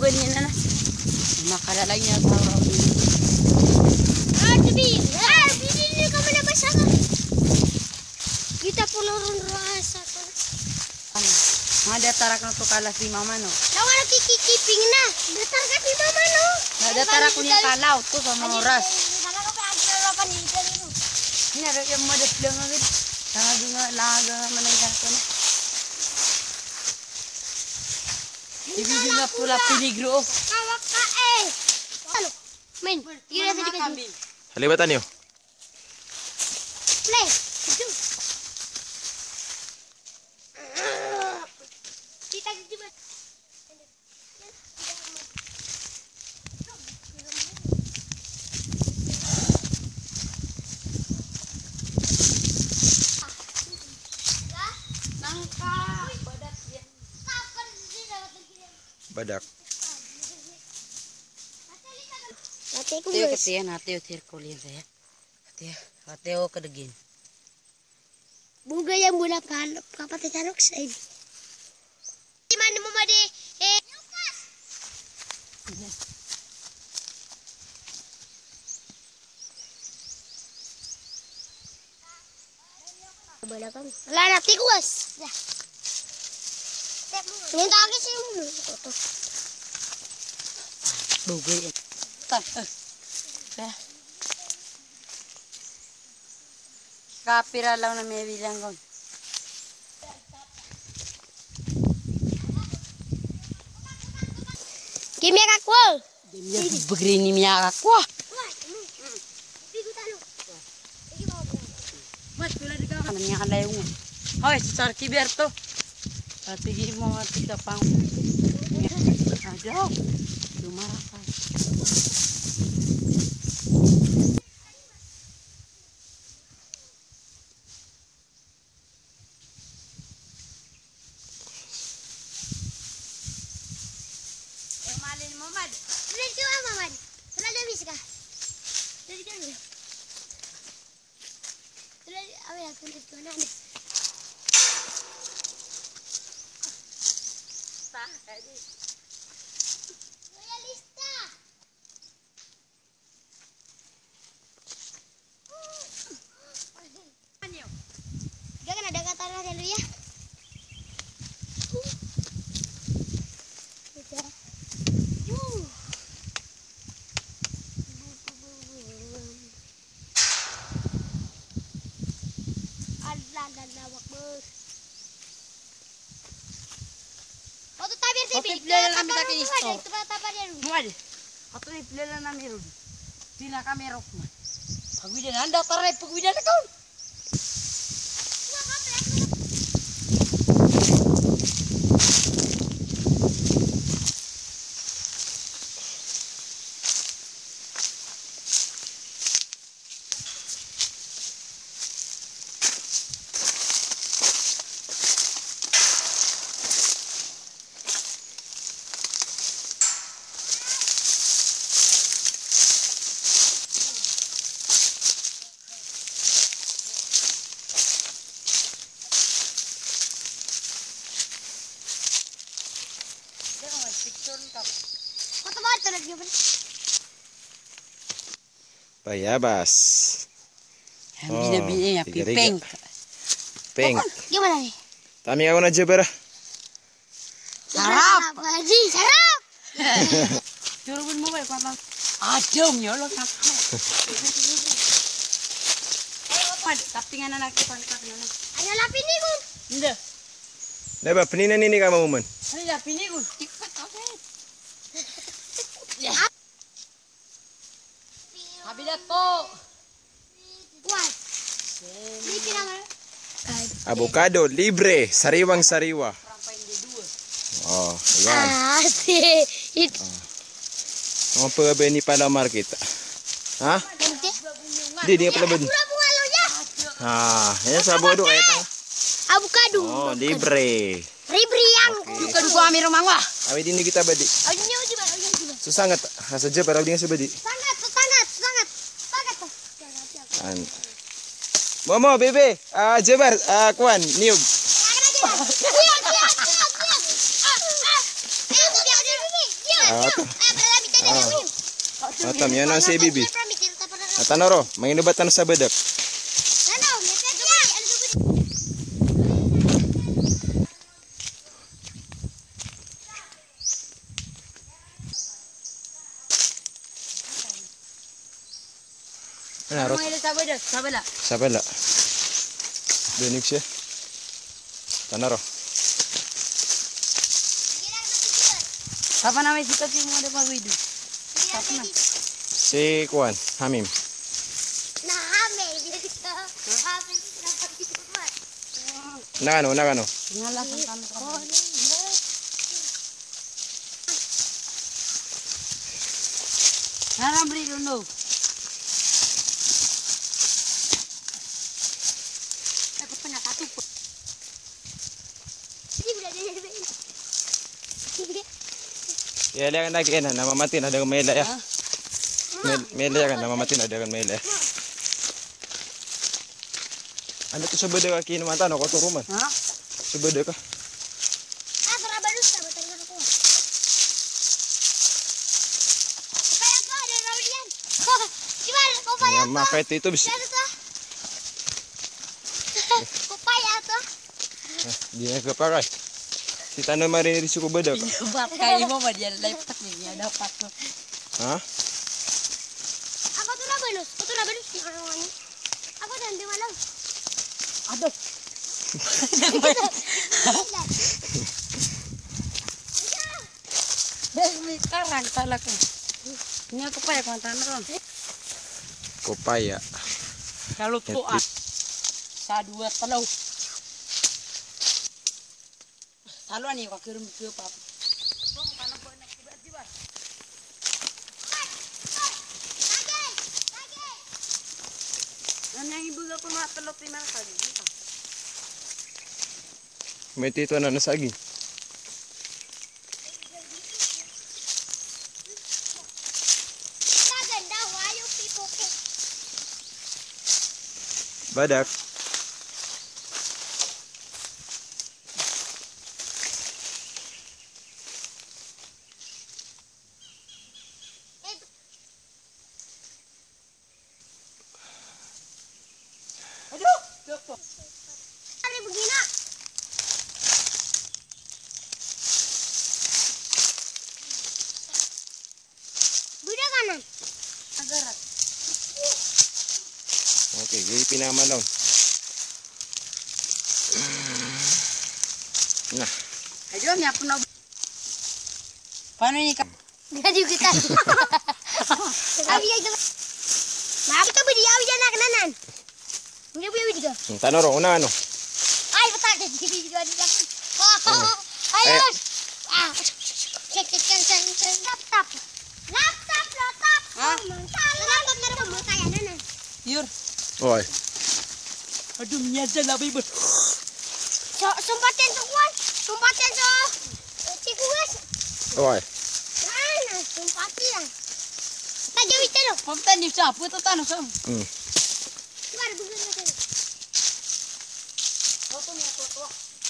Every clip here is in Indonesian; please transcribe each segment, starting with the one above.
benih na. Makala lang niya sa Bili ka mo na ba siya ka? Kita pulurun rasa ko. Mga datarak na to kalas di mama no. Nawa na kikikiping na. Datar ka si mama no. Datarak ko niya kalaw to sa mga oras. Ini ada yang mau deslang agad. Tanga juga laga manangga ko na. Ibi juga pula peligro. Kawak ka eh. Ano? Men, gira sa dikit. Halibatan niyo. Play. Kita gitu. Badak. Tiyo katiyan hati o tirkulin saya. Hati o kadagin. Buga yang mula kapatid tanok sa id. Di man mo madi Lucas. Balakang. Wala na tiguas. Yung tagis yung ito. Bugay. Kapira lang na may bilang kon. Kimia kakwa. Begini miya kakwa. Mas pula di ka kananya kanayong. Hoy, sar kiberto. Tigil mo nga tika pang. Ajaw. Lumarakan. Malin mo, Mad. Sulit ka, Mad. Sulit na bis ka. Sulit ka. Sulit, awal ako dito na. Realista. Jangan ada kata dulu ya. Pilala namin sa kisto. Muad. Ato ni pilala namin ron. Tina kami rok man. Pagwida na anda taray pagwida na kaon. Bayabas. Bina-bina pink. Pink. Gimana nih? Tami ako na jebera. Sarap. Haji, sarap. Turun mo ba kung adom nyolong nak. Tapi nga na nagkipantak na. Ada lapin nih, Gun. Hindi. Diba, peninan ini ka mamuman. Ano lapin ni Gun? Tikpat ako. Habila to. Buat. Bikin apa? Avocado, libre. Sariwang-sariwa. Oh, yan. Asik. Ang pagkabi ni Palamar kita. Ha? Di, dia pala ba di? Ah, yan sa bodo kaya tanga. Avocado. Oh, libre. Libre yang. Duka duka kami rumah wah. Awi din kita ba di? Ayunnya di mana? So sangat, saja para din sa ba di? Sangat. An. Momo, bebe, jebar, kuan, niug. Atam yan ang si Bibi. Atanoro, manginubatan sa bedak. Ano, Mga ilan sa bala. Sabala. Benig siya. Tanaro. Kapan namin sikat yung mga pag-video? Kapan na? Si Kuan, Hamim. Nakano. Ngalasan kami ka. Naramri no. Takot pa nakatupot. Yala kan lagi na namamati na dagang mela ya. Mela kan namamati na dagang mela. Ano to sa beda ka kinumanta no ko turuman. Ha? Sa beda ka. Ya makay ito bis. Kupaya to. Dia ka pakai. Si tanah marin di suku beda ka. Bat kayo mo ba diyan live tak niya dapat ko. Ha? Ako to na balus. Di karawani. Ako dan di malam. Aduh. Demi karang salah ko. Ini aku pa ya kontan ron. Kopaya. Kalau tuh sa dua telaw. Saluan nih kok kirim ke papa. Yang ibu gak pernah telok 5 kali. May tito na nasagi. Badak. Aduh, Ada begini. Budak kanan. agarat. Okay, gawin pinamalaw. Nah. Ayo, niya ako na. Paano ni ka? Gaji kita. Sabi aja. Kita beli awi anak nanan. Nggak beli juga. Tanong ro, una ano? Ay, betak jadi juga di belakang. Ayo. Ah. Cek. Laptop. Hah? Laptop na mo kaya nanan. Yur. Oy. Aduh, niya dyan labay ba? Sumpatin to kuan. Sumpatin to. Cikuas. Oy. Mana sumpatin. Tadi itu loh. Pagtan niyo siya, puto tanong sa. Keluar begini aja. Toto niya, toto.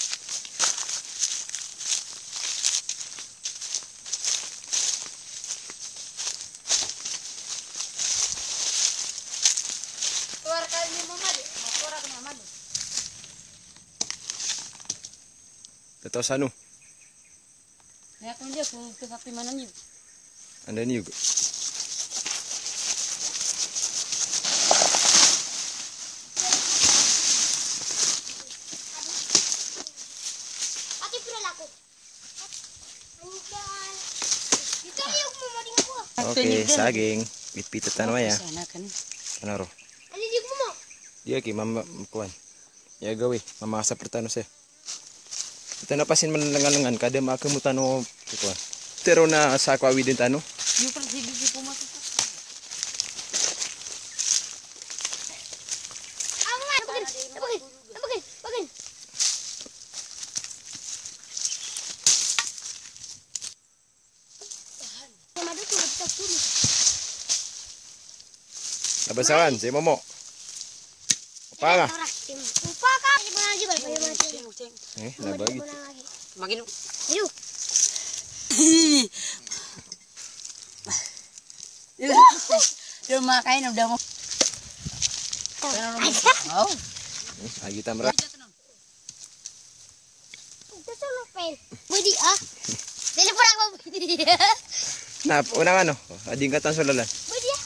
Keluar kali ni mamadi. Keluar kali mamadi. Tataw sa ano? Kaya kung dia kung kesakti mana niyo. Anda niyo. Ati pura laku. Anjay. Itu yung mamaling ako. Okay, saging. Pitpitat ano ya? Sana kan. Ano ro? Ano di mo? Dia ki mama kuan. Ya gawi, mamasa pertano siya. Ito na pasin man langan kada makamutan no kuan. Pero na sa kwawi din tano. Yung presidi si pumasok. Awan, bagin. Madu tuh kita dulu. Nabasawan si Momo. Apa nga? Lupa ka. Gimana aja balik mati. Nabagi. Makin. Ayo. Dia makain udah mau. Oh. Lagi tamra. Itu solo pen. Budi ah. Telepon aku Budi. Nah, unang ano? Ading katan sulalan. Budi ah.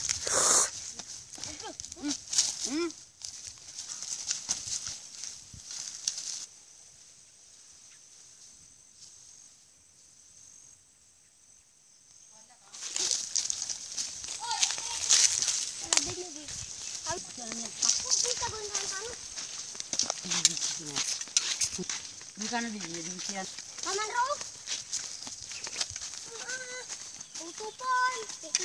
Bukan di demikian. Paman Ro. Utupan.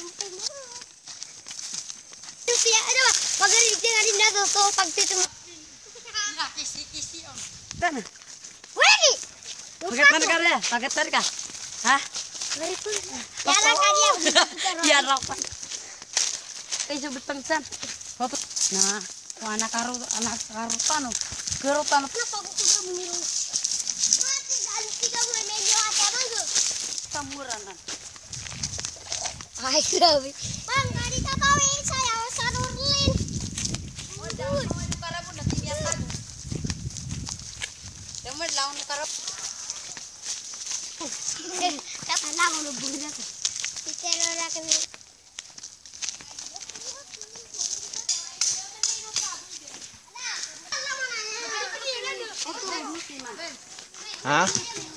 Siya ano ba? Magaling din na rin na to pagtitum. Kisi-kisi on. Tan. Wagi. Paket mana ka? Paket tadi ka? Hah? Very cool. Yaran ka dia. Biar rapat. Sebut pengsan. Foto. Nah, anak karu tano. Gero tano. Kenapa aku sudah meniru? Mati dan 30 medio aja bang. Samuranan. Ay, grabe. Bang, kali kakawin saya sa Nurlin. Para pun nanti biasa. Temen lawan karap. Kata lang ulo bulan ko. Pitero na kami. Hah?